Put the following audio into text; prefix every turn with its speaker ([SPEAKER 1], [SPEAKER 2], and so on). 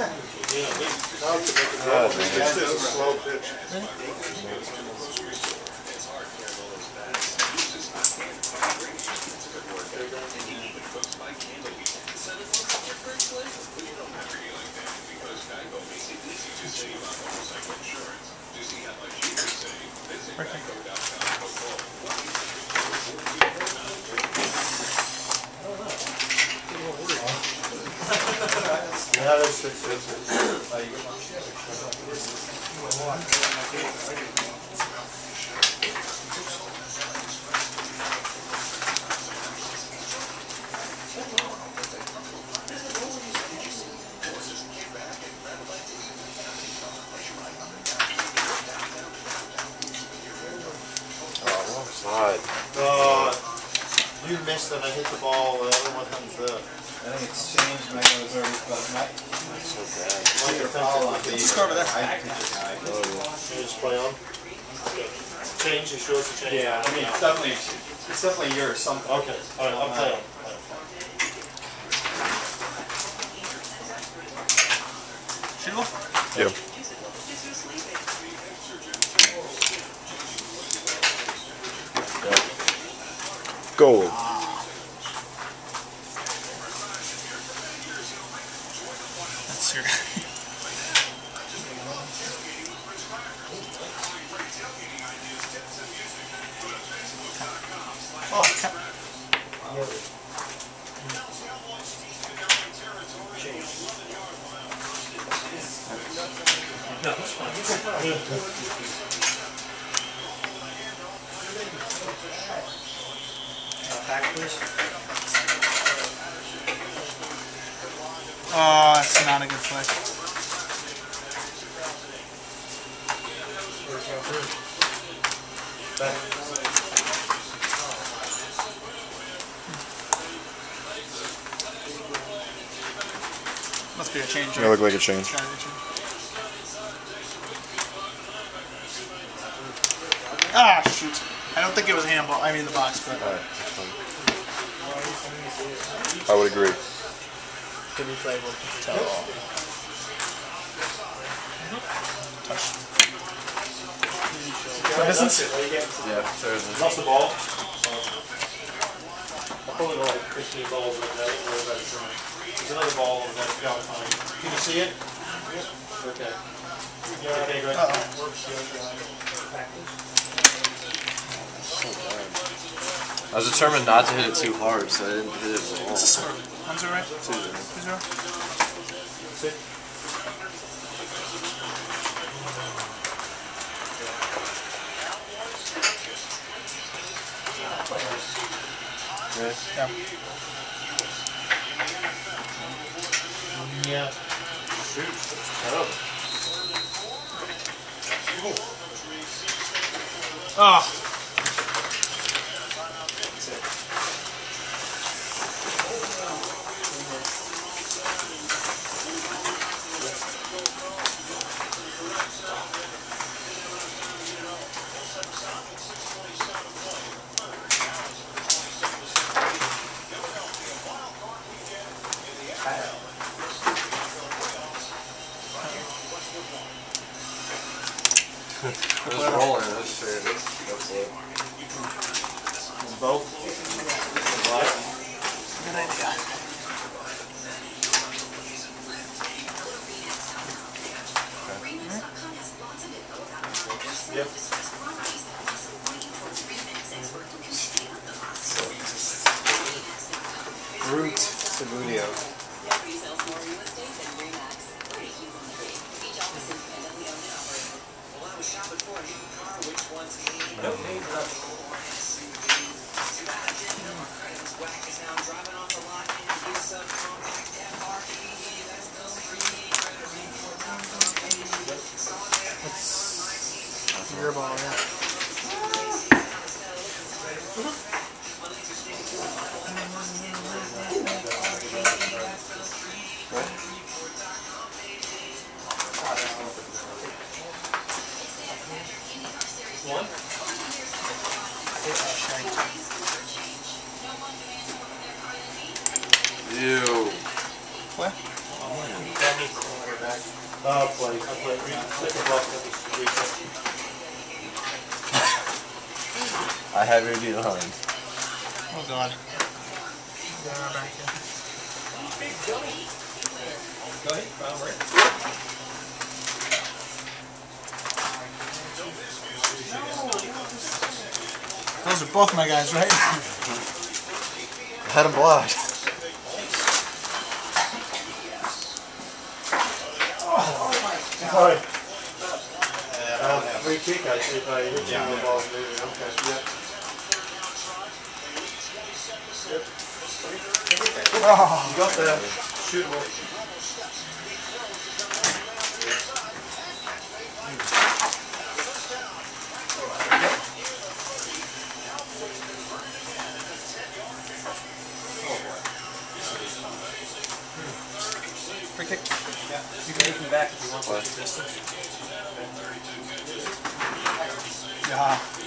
[SPEAKER 1] Slow pitch. Yeah, that's 6 you missed it. I hit the ball. The other one comes up.
[SPEAKER 2] I think it's changed. My nose already, but
[SPEAKER 1] That's so bad.
[SPEAKER 2] just go over there.
[SPEAKER 1] Just play on. Change. You sure it's a change?
[SPEAKER 2] Yeah, I mean it's definitely yours. Something.
[SPEAKER 1] Okay. All right. I'll play on.
[SPEAKER 3] Shoot.
[SPEAKER 4] Yeah. Gold.
[SPEAKER 3] That's your. Oh,
[SPEAKER 1] No, it's fine. Back, please.
[SPEAKER 3] oh, that's not a good play.
[SPEAKER 1] Back.
[SPEAKER 3] Must be a change.
[SPEAKER 4] It looked like a change.
[SPEAKER 3] Ah, shoot. I don't think it was handball. I mean the box, but.
[SPEAKER 4] Alright, that's fine. I would agree.
[SPEAKER 3] Could be played with tell all. Touch. For distance?
[SPEAKER 4] Yeah, there's
[SPEAKER 1] Lost the ball. I'll pull it all 15 balls like that. There's another ball over there. Yeah, fine. Can you see it? Yep. Okay. Okay, great.
[SPEAKER 4] I was determined not to hit it too hard, so I didn't hit it at all.
[SPEAKER 3] What's the score? 1-0, right?
[SPEAKER 4] 2-0.
[SPEAKER 3] 2-0.
[SPEAKER 1] Sit.
[SPEAKER 4] Yeah.
[SPEAKER 1] Yeah. Shoot, that's terrible.
[SPEAKER 3] Oh.
[SPEAKER 4] It was rolling, it was straight.
[SPEAKER 1] Both.
[SPEAKER 3] Good idea.
[SPEAKER 1] Yep.
[SPEAKER 2] Root Sabudio.
[SPEAKER 3] Your ball, yeah.
[SPEAKER 1] One.
[SPEAKER 4] Ew.
[SPEAKER 3] What?
[SPEAKER 1] Second block, that was reset.
[SPEAKER 4] I have your deal, honey.
[SPEAKER 3] Oh god. Yeah, back in.
[SPEAKER 1] Go ahead, Brown Ray.
[SPEAKER 3] Those are both my guys, right?
[SPEAKER 4] I had him blocked.
[SPEAKER 1] Sorry. Free kick, I see if I hit you on the ball. Okay, yep.
[SPEAKER 3] Oh.
[SPEAKER 1] You got the shootable.
[SPEAKER 3] Free kick.
[SPEAKER 1] Yeah, you can make him back if you want to distance.
[SPEAKER 3] Yeah.